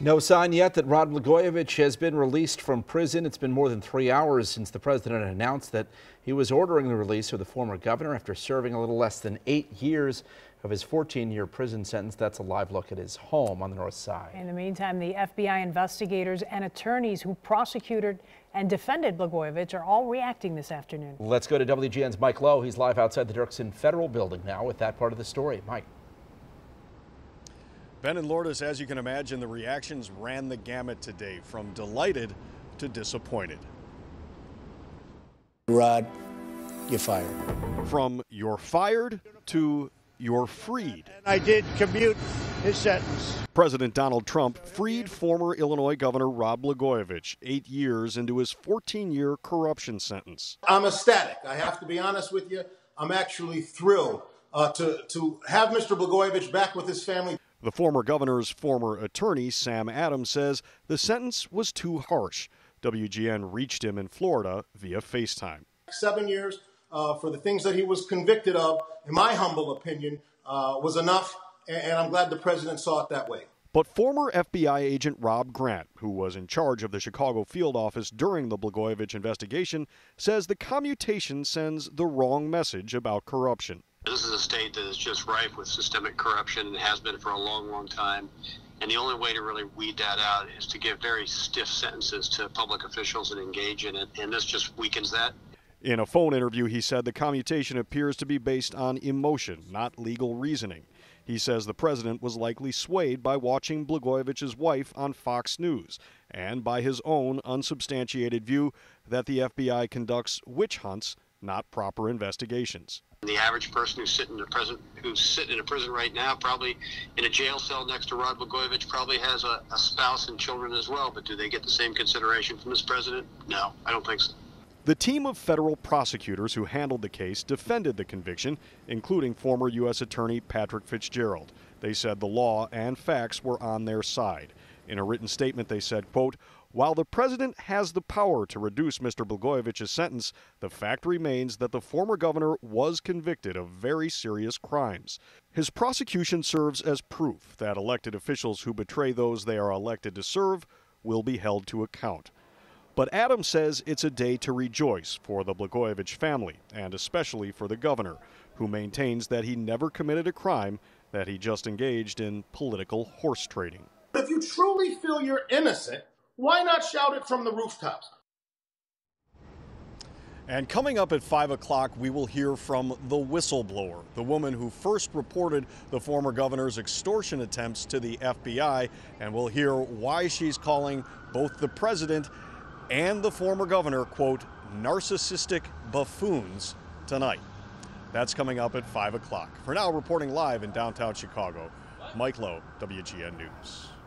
No sign yet that Rod Blagojevich has been released from prison. It's been more than 3 hours since the president announced that he was ordering the release of the former governor after serving a little less than 8 years of his 14-year prison sentence. That's a live look at his home on the north side. In the meantime, the FBI investigators and attorneys who prosecuted and defended Blagojevich are all reacting this afternoon. Let's go to WGN's Mike Lowe. He's live outside the Dirksen Federal Building now with that part of the story. Mike. Ben and Lourdes, as you can imagine, the reactions ran the gamut today, from delighted to disappointed. Rod, you're fired. From you're fired to you're freed. And I did commute his sentence. President Donald Trump freed former Illinois Governor Rod Blagojevich 8 years into his 14-year corruption sentence. I'm ecstatic. I have to be honest with you. I'm actually thrilled to have Mr. Blagojevich back with his family. The former governor's former attorney, Sam Adams, says the sentence was too harsh. WGN reached him in Florida via FaceTime. 7 years for the things that he was convicted of, in my humble opinion, was enough, and I'm glad the president saw it that way. But former FBI agent Rob Grant, who was in charge of the Chicago field office during the Blagojevich investigation, says the commutation sends the wrong message about corruption. This is a state that is just rife with systemic corruption and has been for a long, long time. And the only way to really weed that out is to give very stiff sentences to public officials and engage in it. And this just weakens that. In a phone interview, he said the commutation appears to be based on emotion, not legal reasoning. He says the president was likely swayed by watching Blagojevich's wife on Fox News and by his own unsubstantiated view that the FBI conducts witch hunts, not proper investigations. The average person who's sitting in a prison right now, probably in a jail cell next to Rod Blagojevich, probably has a spouse and children as well. But do they get the same consideration from this president? No, I don't think so. The team of federal prosecutors who handled the case defended the conviction, including former U.S. Attorney Patrick Fitzgerald. They said the law and facts were on their side. In a written statement, they said, quote, "While the president has the power to reduce Mr. Blagojevich's sentence, the fact remains that the former governor was convicted of very serious crimes. His prosecution serves as proof that elected officials who betray those they are elected to serve will be held to account." But Adams says it's a day to rejoice for the Blagojevich family, and especially for the governor, who maintains that he never committed a crime, that he just engaged in political horse trading. If you truly feel you're innocent, why not shout it from the rooftops? And coming up at 5 o'clock, we will hear from the whistleblower, the woman who first reported the former governor's extortion attempts to the FBI, and we'll hear why she's calling both the president and the former governor, quote, narcissistic buffoons tonight. That's coming up at 5 o'clock. For now, reporting live in downtown Chicago, Mike Lowe, WGN News.